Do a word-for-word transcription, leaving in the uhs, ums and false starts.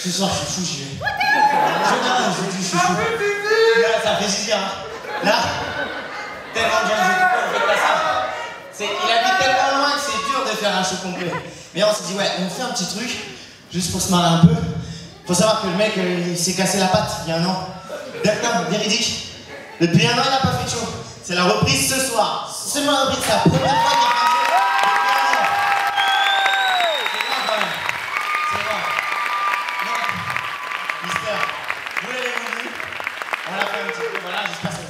Ce soir, je suis fou, j'y vais. Je viens, je dis, je suis fou. Là, ça fait plaisir, hein. Là, tellement bien joué, pourquoi on fait pas ça? C'est, il habite tellement loin que c'est dur de faire un show complet. Mais on s'est dit, ouais, on fait un petit truc, juste pour se marrer un peu. Faut savoir que le mec, euh, il s'est cassé la patte il y a un an. D'accord, véridique. Depuis un an, il n'a pas fait de show. C'est la reprise ce soir. C'est ma reprise, c'est la première fois qu'il y a fait un show depuis un an. C'est grand quand même. C'est grand. Donc, Mister, vous l'avez voulu. On l'a fait un petit peu, voilà, j'espère que